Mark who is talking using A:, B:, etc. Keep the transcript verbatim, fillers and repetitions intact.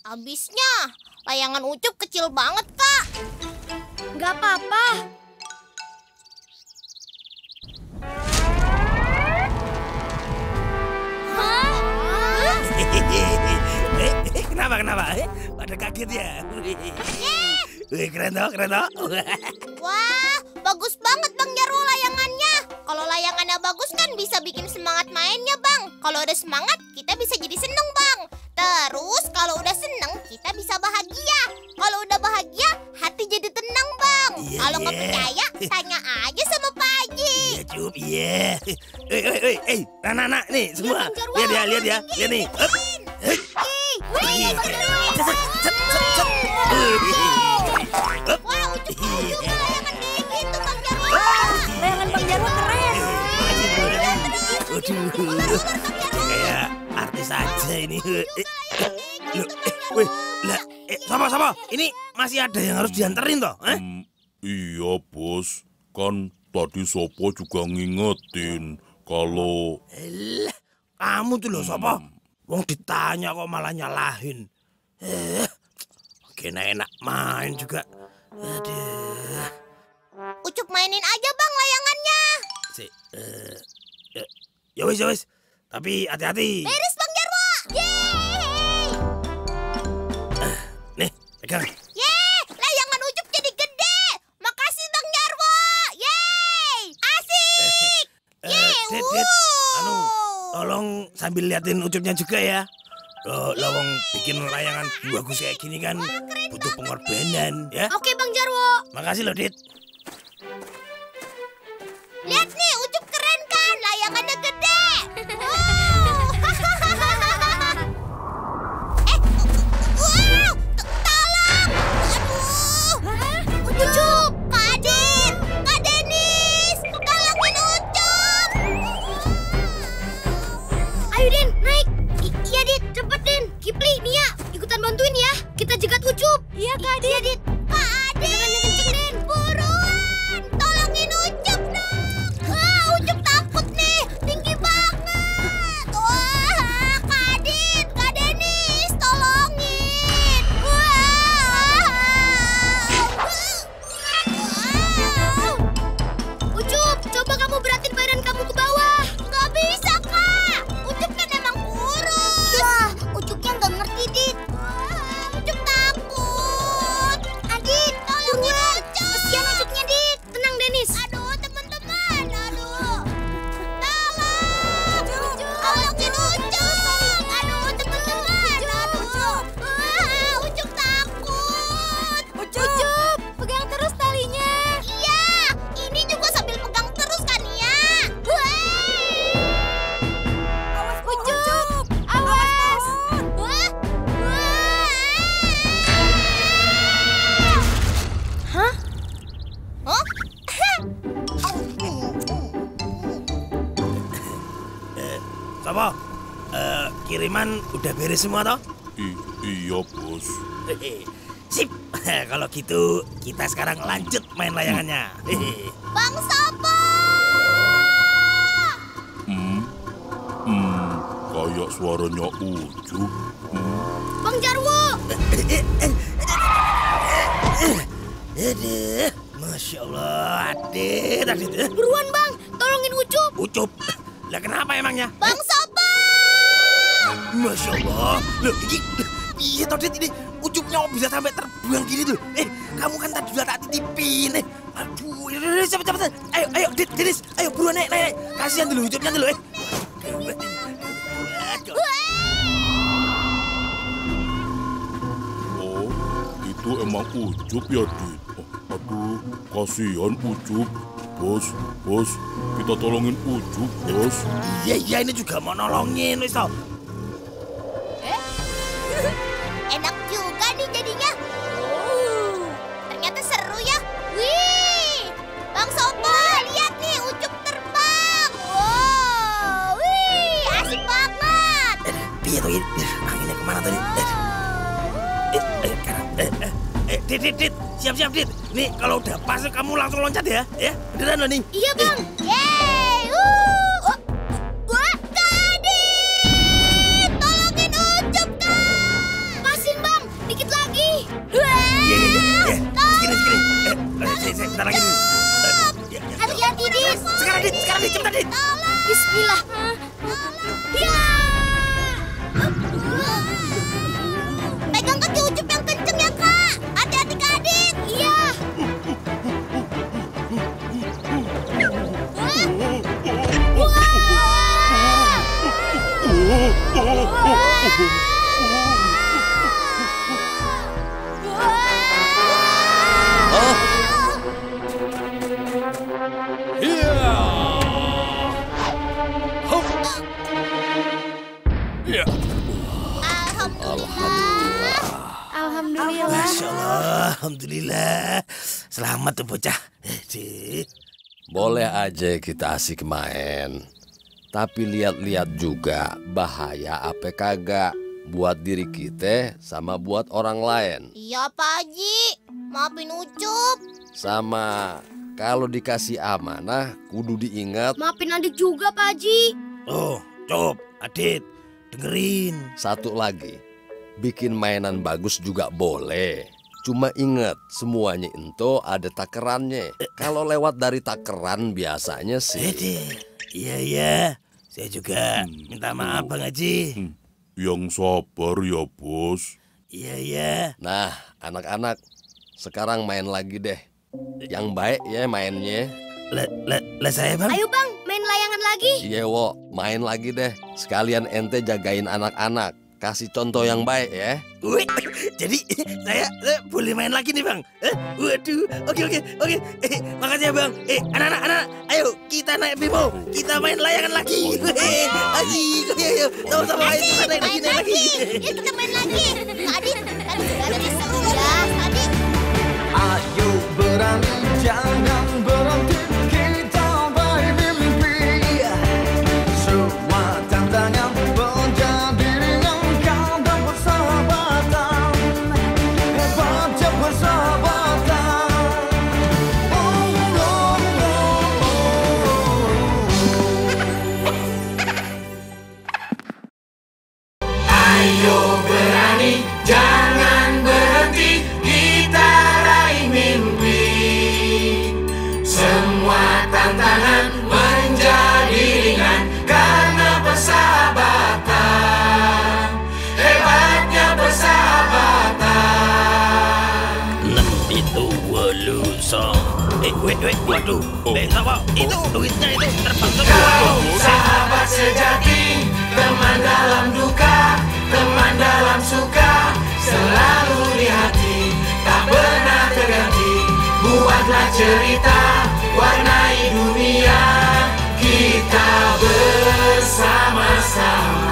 A: Abisnya, layangan Ucup kecil banget, Kak.
B: Nggak apa-apa.
C: Kenapa, kenapa? Pada kaget ya? Wih, keren toh, keren toh.
A: Wah, bagus banget Bang Jarwo layangannya. Kalau layangannya bagus kan bisa bikin semangat mainnya, Bang. Kalau udah semangat, kita bisa jadi seneng, Bang. Terus kalau udah seneng, kita bisa bahagia. Kalau udah bahagia, hati jadi tenang, Bang.
C: Yeah,
A: kalau nggak
C: yeah.
A: percaya, tanya aja sama Pak Haji.
C: Iya, Cup, iya. Eh, eh, eh, eh, anak-anak nih semua.
A: Bang Jarwo.
C: Lihat ya, lihat ya, lihat nih. Hup. Hei.
A: Wih, Bang Jarwo.
C: Set, set, set, set, set. Hup.
A: Wah, Ucup mau juga layangan kayak gitu, Bang Jarwo.
B: Layangan Bang Jarwo keren.
C: Makasih, Bro. Waduh, kayak artis aja ini. Eh, Loh, eh, weh, lah, eh, sama, sama. Ini masih ada yang harus dianterin toh? Eh?
D: Hmm, iya, Bos. Kan tadi Sopo juga ngingetin kalau...
C: Elah, kamu tuh loh, Sopo. Wong ditanya kok malah nyalahin. Eh, kena enak main juga. Aduh.
A: Ucup mainin aja, Bang, layangannya.
C: Si, eh, ya, ya wis, ya wis. Tapi hati-hati.
A: Beres, Bang Jarwo. Yeay.
C: Nih, pegang.
A: Yeay, layangan Ucup jadi gede. Makasih Bang Jarwo. Yeay, asik.
C: Eh,
A: Yeay,
C: Dit, Dit, anu,
A: wuh.
C: tolong sambil liatin Ucupnya juga ya. Loh, lawang bikin layangan bagus kayak gini kan butuh pengorbanan ya.
B: Oke Bang Jarwo.
C: Makasih loh, Dit.
A: Lihat nih, Ucup keren kan? Layangannya gede. Wow. eh, wow, tolong. Aduh. Ucup, Kak Adit, Kak Denis, tolongin Ucup.
B: Ayo Den, naik. I iya Dit, cepet Den. Kipli, Nia, ikutan bantuin ya. Kita jegat Ucup. Iya Kak Adit. Iya Dit.
A: Kak Adit, buruan, tolongin Ucup dong. Wah, Ucup takut nih, tinggi banget. Wah, Kak Adit, Kak Denis, tolongin. Wah. Wow.
B: Ucup, coba kamu beratin badan kamu ke bawah.
A: Nggak bisa, Kak. Ucup kan emang kurus. Wah, Ucupnya nggak ngerti, Dit. Wah, Ucup takut. Adit, tolongin Ucup.
B: Kesian Ucupnya Dit. Tenang Denis.
A: Aduh, teman-teman, aduh. Tolong. Tolongin Ucup. Aduh, teman-teman, aduh. Wah, Ucup takut.
B: Ucup, pegang terus talinya.
A: Iya, ini juga sambil pegang terus kan ya. Wah.
B: Ucup, awas.
A: Wah. Wah.
B: Hah?
A: Hah?
C: Sopo, eh, kiriman udah beres semua toh?
D: I iya, Bos.
C: Hehe. Sip, kalau gitu kita sekarang lanjut main layangannya. Hehe.
A: Bang Sopo.
D: Hmm, hmm, kayak suaranya Ucup. Hmm.
B: Bang Jarwo.
C: Aduh, Masya Allah, Adit, Adit.
B: Buruan Bang, tolongin Ucup.
C: Ucup, lah kenapa emangnya?
A: Bang Sopo.
C: Masya Allah, loh ini, iya toh Dit, ini Ucupnya kok bisa sampai terbuang gini tuh. Eh, kamu kan tadi udah tak titipin, eh. Aduh, yaudah, yaudah, cepet, cepet. Ayo, ayo, Dit, Denis, ayo buruan, naik, naik, naik. Kasihan dulu Ucupnya dulu, eh.
D: Oh, itu emang Ucup ya, Dit? Oh, aduh, kasihan Ucup. Bos, Bos, kita tolongin Ucup, Bos.
C: Iya, iya, ini juga mau nolongin, wis toh.
A: Enak juga nih jadinya. Uh, ternyata seru ya. Wih, Bang Sopo, lihat nih Ucup terbang. Wow, wih, asik banget.
C: Eh, piye tuh ini? Anginnya kemana tadi? Eh, eh, eh, kanan, eh, eh, eh, Dit, Dit, Dit, siap-siap, Dit. Nih, kalau udah pas kamu langsung loncat ya, ya, beneran loh nih.
B: Iya Bang.
A: Yeay, uh, uh, wah, Kak Adit, tolongin Ucup, Kak.
B: Pasin Bang.
A: Alhamdulillah.
B: Alhamdulillah.
C: Masya Allah, alhamdulillah. Selamat tuh bocah. Eh,
E: Boleh aja kita asik main. Tapi lihat-lihat juga bahaya apa kagak buat diri kita sama buat orang lain.
A: Iya Pak Haji, maafin Ucup.
E: Sama kalau dikasih amanah kudu diingat.
B: Maafin adik juga Pak Haji.
C: Oh, Cop, Adit, dengerin.
E: Satu lagi, bikin mainan bagus juga boleh. Cuma ingat semuanya itu ada takerannya. Kalau lewat dari takeran biasanya sih.
C: Adit, iya iya. Saya juga minta maaf Bang Haji.
D: Hmm, Yang sabar ya, Bos.
C: Iya iya.
E: Nah, anak-anak, sekarang main lagi deh. Yang baik ya mainnya.
C: Lah lah lah saya Bang.
B: Ayo Bang, main layangan lagi.
E: Iya, Wo, main lagi deh. Sekalian ente jagain anak-anak. Kasih contoh yang baik ya.
C: Wih, jadi saya, saya boleh main lagi nih Bang. Eh, waduh, oke oke oke. Eh, makasih ya Bang. Eh, anak-anak, anak, ayo kita naik Bimo. Kita main layangan lagi. Hei, ayo, ayo, ayo, sama-sama ayo kita naik lagi, naik lagi.
A: Yuk kita main lagi. Kak Adit, kan sudah ada di seru ya, Kak Adit.
F: Ayo berani, jangan berhenti, kita baik mimpi. Semua tantangan menjadi ringan karena persahabatan. Hebatnya persahabatan. Oh, oh, oh, oh. Ayo berani, jangan berhenti, kita raih mimpi. Semua tantangan menjadi ringan karena persahabatan. Hebatnya persahabatan.
C: Enam itu walu song. Eh, wait, wait, waduh. Eh, apa? Itu duitnya itu terbang semua.
F: Kau sahabat sejati, teman dalam duka, teman dalam suka, selalu di hati, tak pernah terganti. Buatlah cerita, warnai dunia, kita bersama-sama.